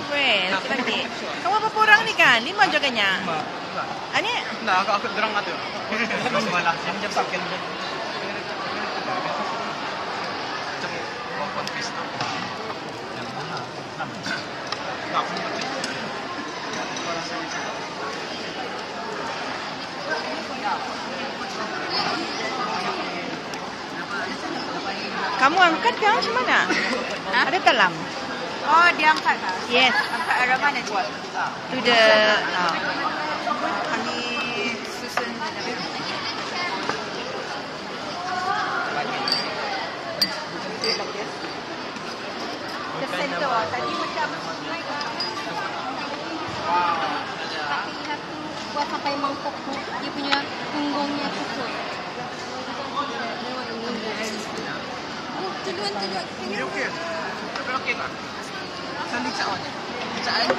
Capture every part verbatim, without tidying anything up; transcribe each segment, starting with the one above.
Weh, lagi. Kamu berapa orang ni kan? Lima jaganya. Lima. Ani? Nah, aku aku derang atu. Mas malah jam jam sakin. Jam wakon pista. Yang mana? Enggak punya. Kamu angkat kan macam mana? Ha? Ada talam. Oh, dia angkat kan? Yes. Angkat arah mana tu? To the... Uh, Kami susun. The center. Tadi macam... Wow. Tapi you have to buat sampai mangkuk tu. Dia punya punggungnya susun. Oh, tuluan, tuluan. Okey, okey. Tapi okey tak? Sandi cak awak. Cak ai.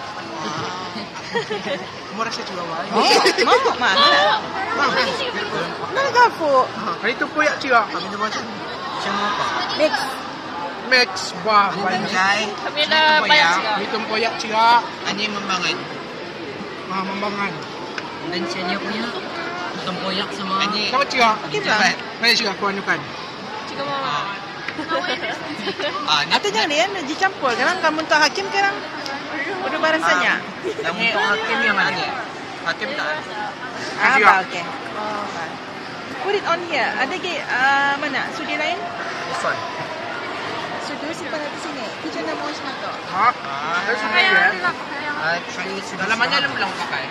Kamu rasa juga wai. mau, mahal. Mana gafu? Hari tu koyak cia. Kami tu macam macam apa? Mix. Mix bah Banjai. Kami dah banyak. Itu koyak cia. Ani membangan. Ah, membangan. Dan saya punya tempoyak sama. Ani. Sama cia. Okey tak? Mana cia aku anukan? Cikgu mama. Ah, ni Atau jangan dia dicampur. Kadang kamu untuk hakim kadang berubah rasanya. yang untuk hakim yang mana? Hakim tak ada. Ah, apa? Okey. Oh, baik. Put it on here. Ada ke uh, mana? Sudi lain? This one. Sudi simpan di sini. Kita nak mau semata. Ha? Ada sudah ya. Actually, sudah Dalam mana lem lang pakai?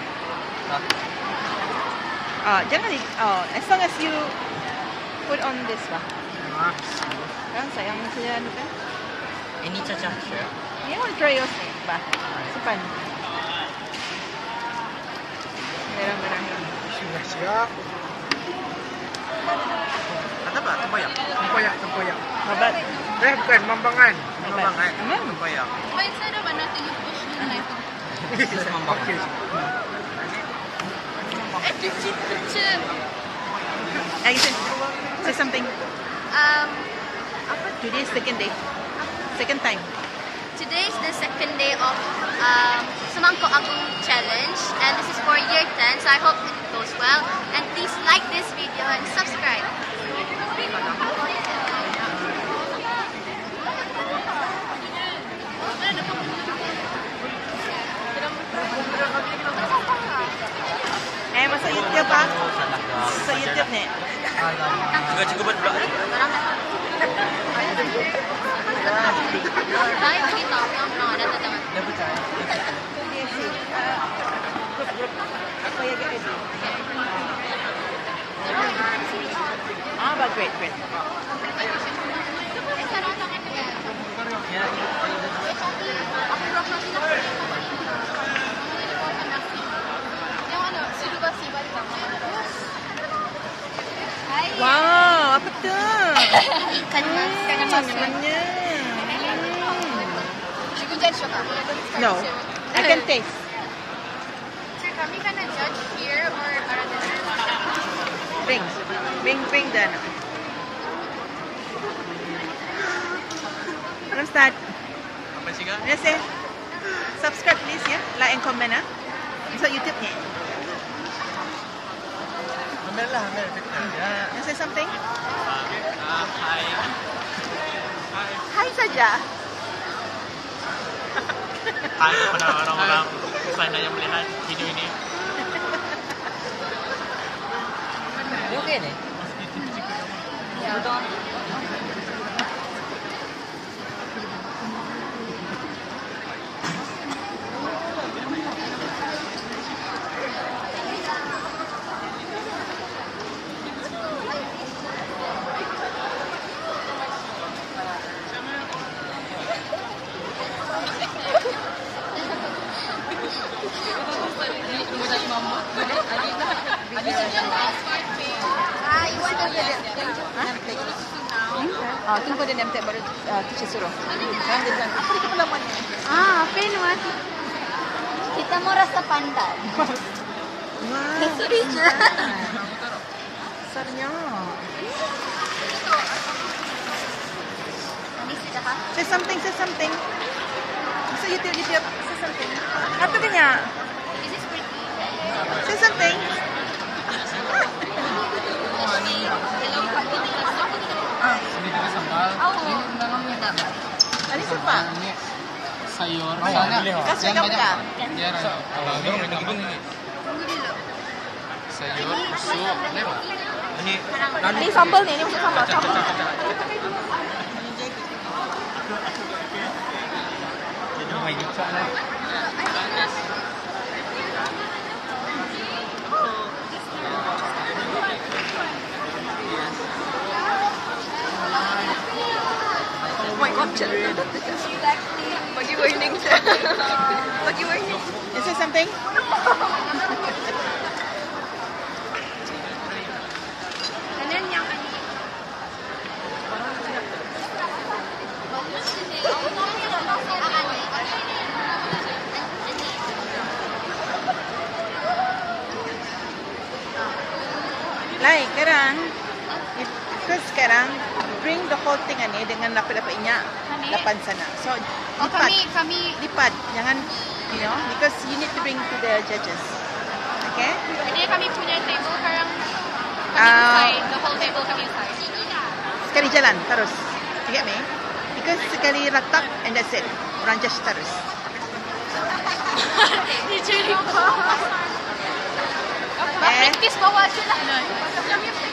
Ah, jangan di. Oh, as long as you put on this lah. Ah, Kan sayang saja ni kan. Ini caca. You want to try yours ni? Bah. Simpan. Merah-merah. sudah siap. Kata apa? Tempoyak. Tempoyak, tempoyak. Babat. Eh, bukan membangan. Membangan. Memang. Tempoyak. Why instead of nothing you push the knife? This is membangan. Okey. Eh, cuci, cuci. Eh, say, say something. Um, Today is second day. Second time. Today is the second day of um, Semangkuk Agung challenge, and this is for year ten, so I hope it goes well. And please like this video and subscribe. Eh, masuk YouTube ah. Masuk YouTube ni. Juga cikgu buat pula. Tayo bagi tahu yang no, ada tak tangan. Dia percaya. Grup, grup. Apa yang get ready? Ah, but great, great. Eh, sarang tangan dia. Ya. Yang ano, sudah basi balik tangan. Hai. Wow, apa tu? Ikan mas, ikan mas. Namanya. Cikgu judge ka? No, I can taste. Sir, kami ka na judge here or para na Bring, bring, bring dan. Let's start. Apa sih kan? Let's say, subscribe please ya, like and comment ah. Masuk YouTube ni. Ambil lah, ambil. Ya. You say something? Ah, hai. Hai saja. Hai kepada orang-orang sana yang melihat video ini. Okey ni. Ya. Betul. Ah, you want to get it? Ah, tunggu dia name tag baru uh, teacher suruh. Sekarang dia bilang, apa dia kepelaman ni? Ah, penwat. Kita mau rasa pandan. Wah, Teacher. besarnya. Ini sudah ha? Say something, say something. Masuk YouTube, YouTube. Say something. Apa kanya? Is this pretty? Say something. Ah, Hindi ka sambal. Ini memang kita. ano sa pa? Ini sayur. Soalnya Kasi yang ikaw banyak. ka. Biar kalau ini gampang ini. Sayur, susu, lewat. Ini Ini sambal ni, ini masuk sambal. Sambal. Oh my god, Pagi warning siya. Pagi warning. Is there something? And then yang Lai, sekarang itu sekarang bring the whole thing ani dengan lapat-lapatnya lapan sana. So Oh, lipat, kami kami lipat, jangan you know because you need to bring to the judges. Okay? Jadi kami punya table sekarang kami Ah. usai, the whole table kami usai. Sekali jalan terus. You get me? Because sekali letak and that's it. Orang judge terus. Ni jadi apa? Eh? Practice bawa je lah.